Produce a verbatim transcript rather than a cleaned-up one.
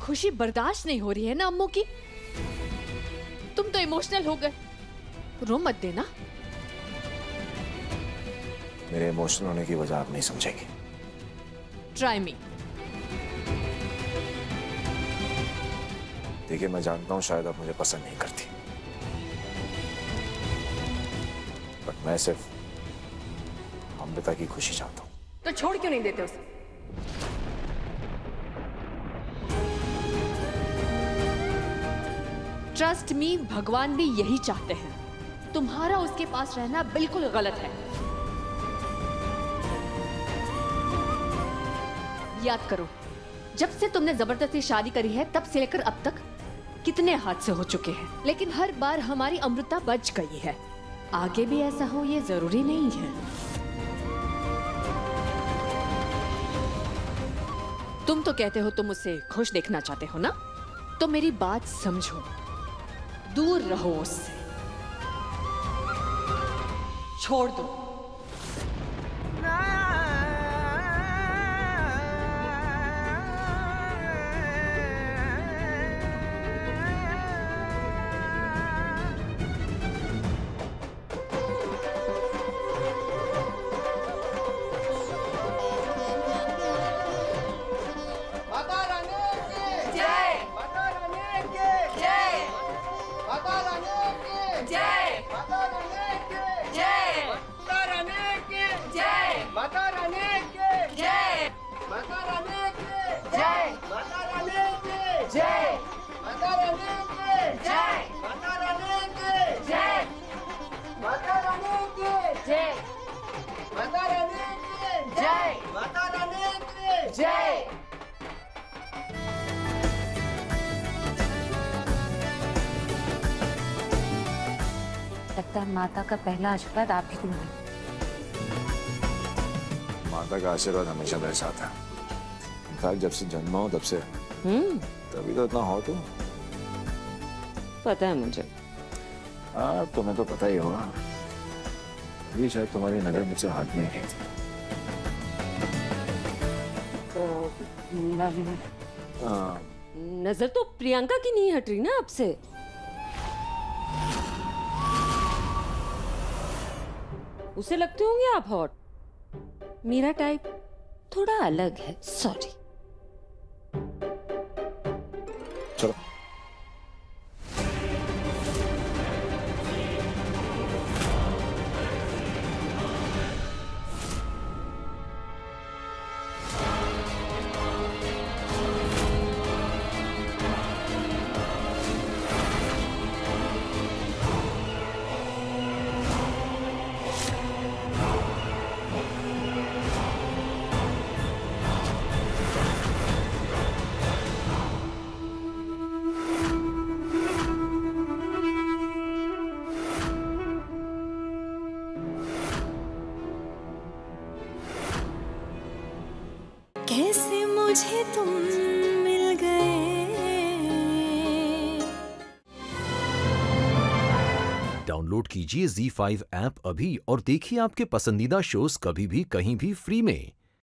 खुशी बर्दाश्त नहीं हो रही है ना अम्मू की? तुम तो इमोशनल हो गए, रो मत देना। मेरे इमोशनल होने की वजह आप नहीं समझेंगे। Try me. देखिए, मैं जानता हूं शायद आप मुझे पसंद नहीं करती, बट मैं सिर्फ अमृता की खुशी चाहता हूं। तो छोड़ क्यों नहीं देते उसे? ट्रस्ट मी, भगवान भी यही चाहते हैं। तुम्हारा उसके पास रहना बिल्कुल गलत है। याद करो, जब से तुमने जबरदस्ती शादी करी है तब से लेकर अब तक कितने हादसे हो चुके हैं, लेकिन हर बार हमारी अमृता बच गई है। आगे भी ऐसा हो ये जरूरी नहीं है। तुम तो कहते हो तुम उसे खुश देखना चाहते हो ना, तो मेरी बात समझो, दूर रहो उससे, छोड़ दो। लगता है माता का पहला आशीर्वाद आप ही को मिला। माता का आशीर्वाद हमेशा मेरे साथ है। इनफैक्ट जब से जन्मा हो तब से। हम्म, तभी तो इतना हॉट हो। पता है मुझे। हाँ, तुम्हें तो पता ही होगा। ये शायद तुम्हारी नजर मुझसे हाथ में है। हाँ। नजर तो प्रियंका की नहीं हट रही ना आपसे। उसे लगते होंगे आप हॉट। मेरा टाइप थोड़ा अलग है, सॉरी। चलो। कैसे मुझे तुम मिल गए। डाउनलोड कीजिए ज़ी फाइव ऐप अभी और देखिए आपके पसंदीदा शोज कभी भी कहीं भी फ्री में।